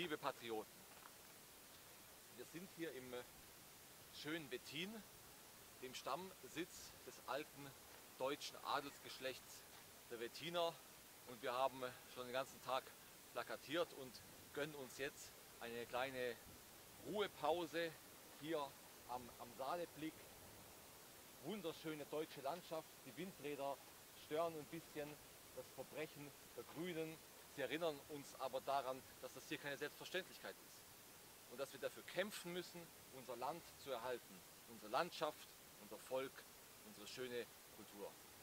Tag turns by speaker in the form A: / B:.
A: liebe Patrioten, wir sind hier im schönen Wettin, dem Stammsitz des alten deutschen Adelsgeschlechts der Wettiner, und wir haben schon den ganzen Tag plakatiert und gönnen uns jetzt eine kleine Ruhepause hier am Saaleblick. Wunderschöne deutsche Landschaft, die Windräder stören ein bisschen das Verbrechen der Grünen. Sie erinnern uns aber daran, dass das hier keine Selbstverständlichkeit ist und dass wir dafür kämpfen müssen, unser Land zu erhalten, unsere Landschaft, unser Volk, unsere schöne Kultur.